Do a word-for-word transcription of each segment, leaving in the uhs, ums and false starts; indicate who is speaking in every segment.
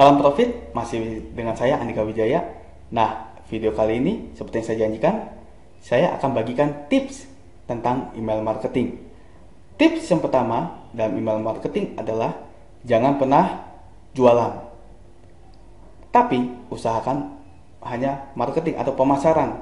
Speaker 1: Salam profit, masih dengan saya Andika Wijaya. Nah, video kali ini seperti yang saya janjikan, saya akan bagikan tips tentang email marketing. Tips yang pertama dalam email marketing adalah jangan pernah jualan, tapi usahakan hanya marketing atau pemasaran.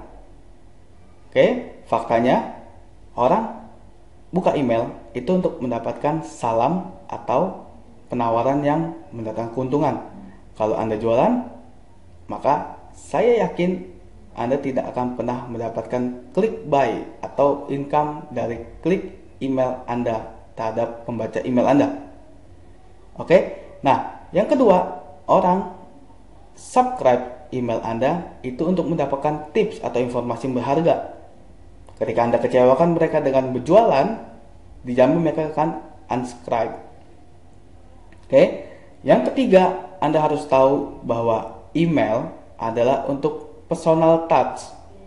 Speaker 1: Oke, faktanya orang buka email itu untuk mendapatkan salam atau penawaran yang mendatangkan keuntungan. Kalau Anda jualan, maka saya yakin Anda tidak akan pernah mendapatkan klik buy atau income dari klik email Anda terhadap pembaca email Anda. Oke, nah yang kedua, orang subscribe email Anda itu untuk mendapatkan tips atau informasi berharga. Ketika Anda kecewakan mereka dengan berjualan, dijamin mereka akan unsubscribe. Oke, yang ketiga, Anda harus tahu bahwa email adalah untuk personal touch.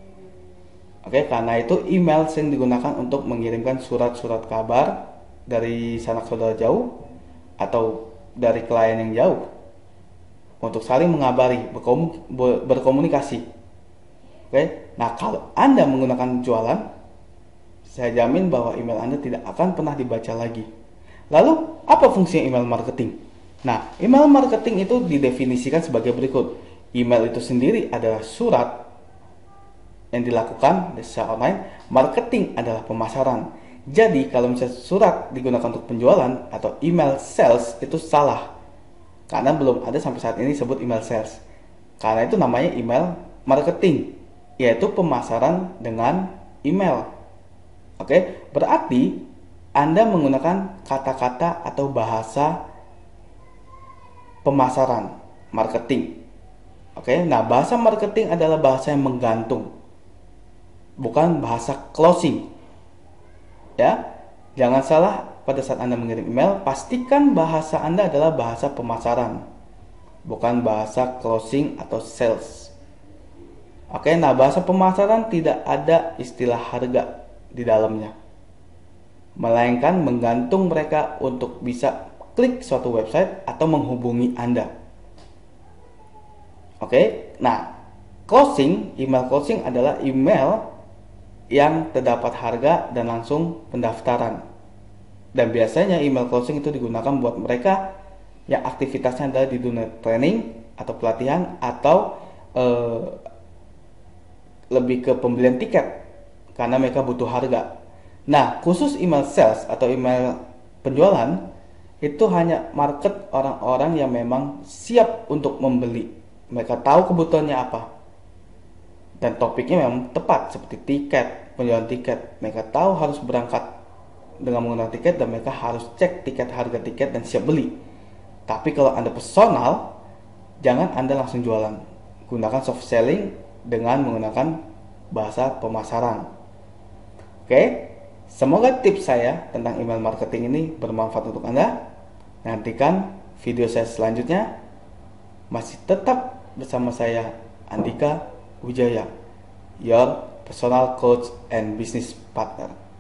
Speaker 1: Oke, karena itu email sering digunakan untuk mengirimkan surat-surat kabar dari sanak saudara jauh atau dari klien yang jauh untuk saling mengabari, berkomu- berkomunikasi. Oke, nah kalau Anda menggunakan jualan, saya jamin bahwa email Anda tidak akan pernah dibaca lagi. Lalu, apa fungsi email marketing? Nah, email marketing itu didefinisikan sebagai berikut. Email itu sendiri adalah surat yang dilakukan secara online. Marketing adalah pemasaran. Jadi, kalau misalnya surat digunakan untuk penjualan atau email sales, itu salah. Karena belum ada sampai saat ini disebut email sales. Karena itu namanya email marketing, yaitu pemasaran dengan email. Oke, berarti Anda menggunakan kata-kata atau bahasa pemasaran, marketing. Oke, nah bahasa marketing adalah bahasa yang menggantung, bukan bahasa closing. Ya, jangan salah pada saat Anda mengirim email, pastikan bahasa Anda adalah bahasa pemasaran, bukan bahasa closing atau sales. Oke, nah bahasa pemasaran tidak ada istilah harga di dalamnya, melainkan menggantung mereka untuk bisa klik suatu website atau menghubungi Anda. Oke, nah closing, email closing adalah email yang terdapat harga dan langsung pendaftaran. Dan biasanya email closing itu digunakan buat mereka yang aktivitasnya adalah di dunia training atau pelatihan atau eh, lebih ke pembelian tiket karena mereka butuh harga. Nah, khusus email sales atau email penjualan itu hanya market orang-orang yang memang siap untuk membeli. Mereka tahu kebutuhannya apa. Dan topiknya memang tepat seperti tiket, penjualan tiket. Mereka tahu harus berangkat dengan menggunakan tiket dan mereka harus cek tiket, harga tiket dan siap beli. Tapi kalau Anda personal, jangan Anda langsung jualan. Gunakan soft selling dengan menggunakan bahasa pemasaran. Oke, semoga tips saya tentang email marketing ini bermanfaat untuk Anda. Nantikan video saya selanjutnya. Masih tetap bersama saya Andika Wijaya, your personal coach and business partner.